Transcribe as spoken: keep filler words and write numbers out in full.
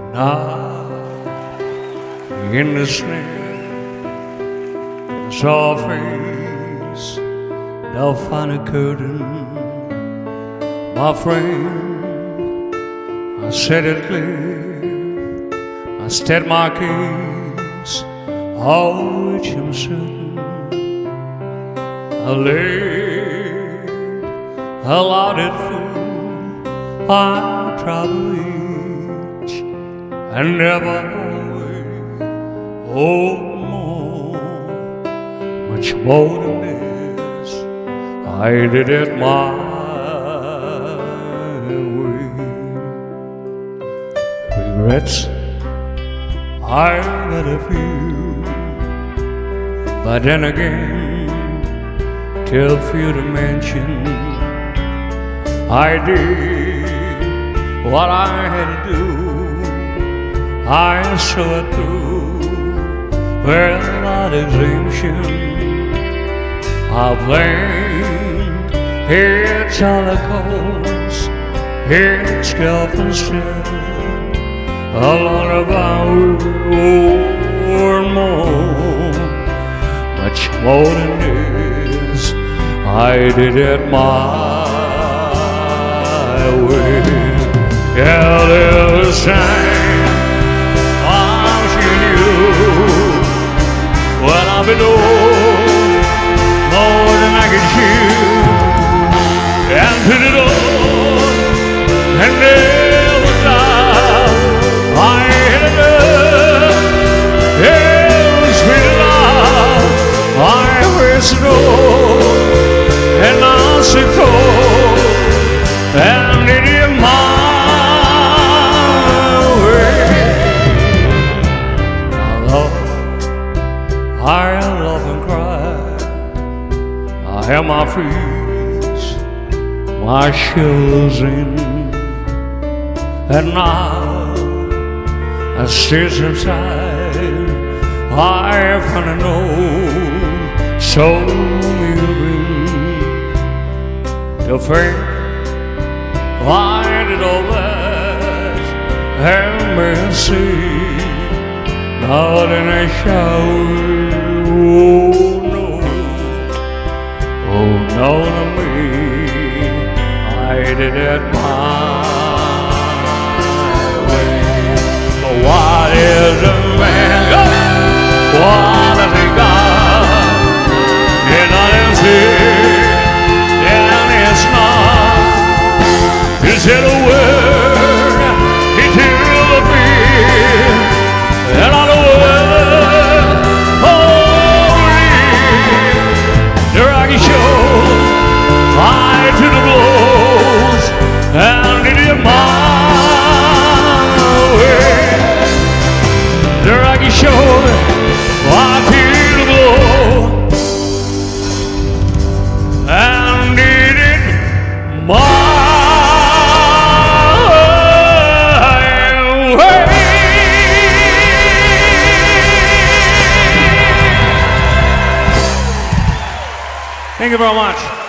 Now in the snare, I saw a face down a curtain. My friend, I said it clear, I stated my case, of which I'm certain. I laid a loaded fool, I tried to reach and never away. Oh, more, much more than this, I did it my way. Regrets, I got a few, but then again, too few to mention. I did what I had to do, I saw it through without exemption. I blamed it's all a cause, it's self-instead, alone about or more, much more than this, I did it my way. Yeah, there was time I seen you when I've been old, more than I could chew, and put it on, and there was love I had enough. It was sweet love I wasted all, and I said cold, and it is my I love and cry, I have my fears, my shoulders in, and now I sit inside, I wanna know, so moving to think I did all that, and mercy, not in a shower. Oh no, oh no to me, I did it my way. But what is a man? What has he got? It's not his head, and it's not. He said a word, he told a fear, and I know I to the blows, and it is my way. The Rocky Shore, I feel the blow, and it is my way. Thank you very much.